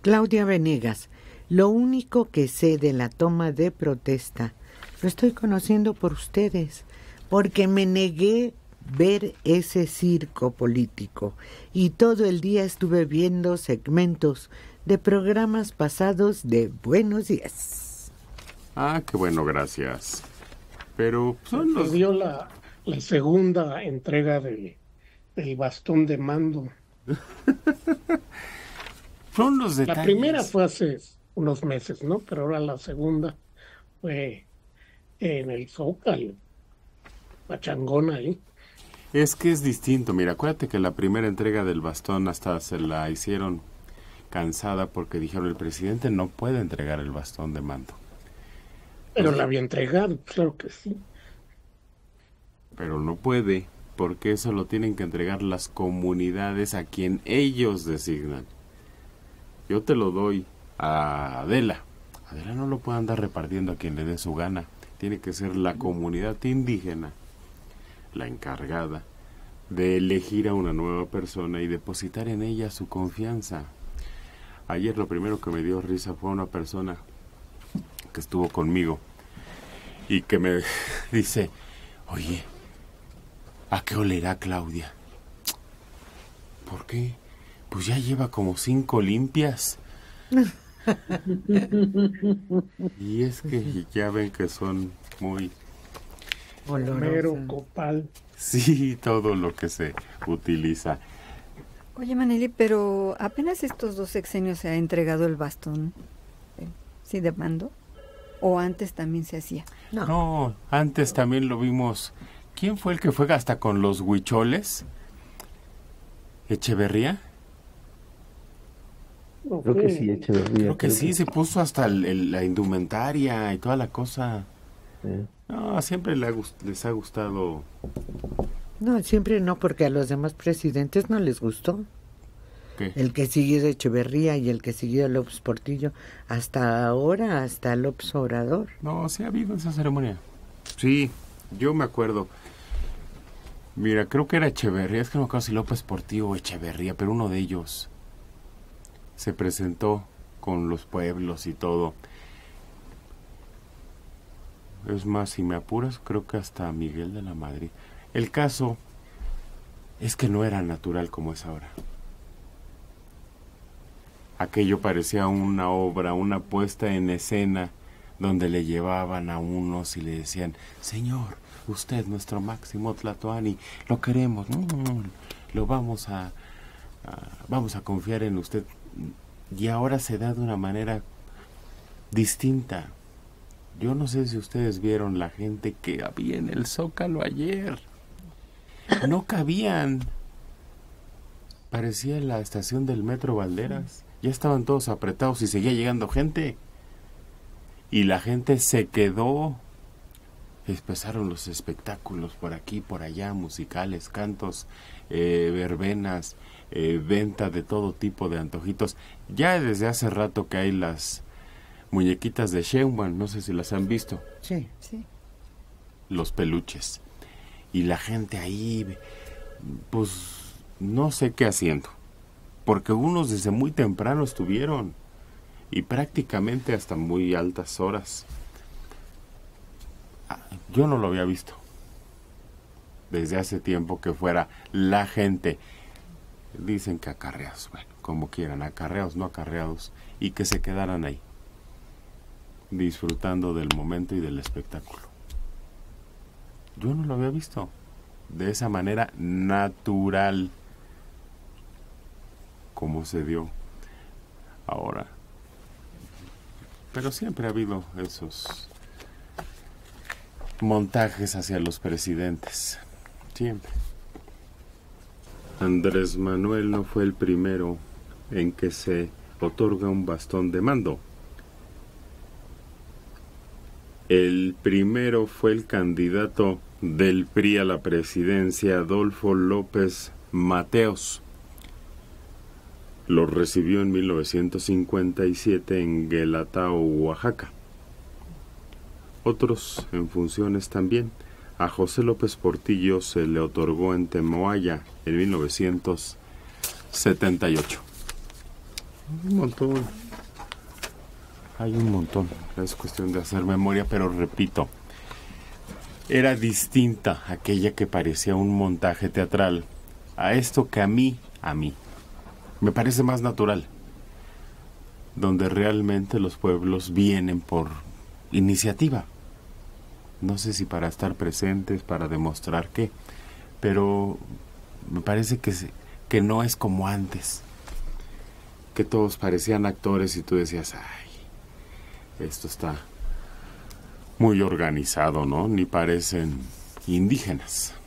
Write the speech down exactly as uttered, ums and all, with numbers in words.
Claudia Venegas, lo único que sé de la toma de protesta lo estoy conociendo por ustedes, porque me negué ver ese circo político y todo el día estuve viendo segmentos de programas pasados de Buenos Días. Ah, qué bueno, gracias. Pero son los... Se dio la, la segunda entrega del, del bastón de mando. Son los detalles. La primera fue hace unos meses, ¿no? Pero ahora la segunda fue en el Zócalo, pachangona ahí. Es que es distinto, mira, acuérdate que la primera entrega del bastón hasta se la hicieron cansada porque dijeron el presidente no puede entregar el bastón de mando. Pero la había entregado, claro que sí. Pero no puede, porque eso lo tienen que entregar las comunidades a quien ellos designan. Yo te lo doy a Adela. Adela no lo puede andar repartiendo a quien le dé su gana. Tiene que ser la comunidad indígena la encargada de elegir a una nueva persona y depositar en ella su confianza. Ayer lo primero que me dio risa fue una persona que estuvo conmigo y que me dice, oye, ¿a qué olerá Claudia? ¿Por qué? Pues ya lleva como cinco limpias. Y es que ya ven que son muy... Romero, copal. Sí, todo lo que se utiliza. Oye, Maneli, pero apenas estos dos sexenios se ha entregado el bastón, eh, ¿sí de mando? ¿O antes también se hacía? No. no, antes también lo vimos. ¿Quién fue el que fue hasta con los huicholes? ¿Echeverría? No, creo que sí, Echeverría. Creo que creo sí, que... se puso hasta el, el, la indumentaria y toda la cosa. Sí. No, siempre le ha, les ha gustado. No, siempre no, porque a los demás presidentes no les gustó. ¿Qué? El que siguió de Echeverría y el que siguió de López Portillo, hasta ahora, hasta López Obrador. No, sí ha habido esa ceremonia. Sí, yo me acuerdo. Mira, creo que era Echeverría, es que no me acuerdo si López Portillo o Echeverría, pero uno de ellos se presentó con los pueblos y todo. Es más, si me apuras, creo que hasta Miguel de la Madrid. El caso es que no era natural como es ahora. Aquello parecía una obra, una puesta en escena, donde le llevaban a unos y le decían, señor, usted, nuestro máximo Tlatoani, lo queremos, mm, lo vamos a, a, vamos a confiar en usted. Y ahora se da de una manera distinta. Yo no sé si ustedes vieron la gente que había en el Zócalo ayer. No cabían. Parecía la estación del Metro Valderas. Ya estaban todos apretados y seguía llegando gente. Y la gente se quedó. Empezaron los espectáculos por aquí, por allá, musicales, cantos, eh, verbenas, eh, venta de todo tipo de antojitos. Ya desde hace rato que hay las muñequitas de Sheinbaum, no sé si las han visto. Sí, sí. Los peluches. Y la gente ahí, pues, no sé qué haciendo. Porque unos desde muy temprano estuvieron. Y prácticamente hasta muy altas horas. Yo no lo había visto. Desde hace tiempo que fuera la gente. Dicen que acarreados, bueno, como quieran, acarreados, no acarreados. Y que se quedaran ahí. Disfrutando del momento y del espectáculo. Yo no lo había visto de esa manera natural como se dio ahora. Pero siempre ha habido esos montajes hacia los presidentes. Siempre. Andrés Manuel no fue el primero en que se otorga un bastón de mando. El primero fue el candidato del P R I a la presidencia, Adolfo López Mateos. Lo recibió en mil novecientos cincuenta y siete en Guelatao, Oaxaca. Otros en funciones también. A José López Portillo se le otorgó en Temoaya en mil novecientos setenta y ocho. Un montón. Hay un montón. Es cuestión de hacer memoria, pero repito, era distinta aquella que parecía un montaje teatral a esto que a mí, a mí, me parece más natural, donde realmente los pueblos vienen por iniciativa. No sé si para estar presentes, para demostrar qué, pero me parece que, se, que no es como antes, que todos parecían actores y tú decías, ay, esto está muy organizado, ¿no? Ni parecen indígenas.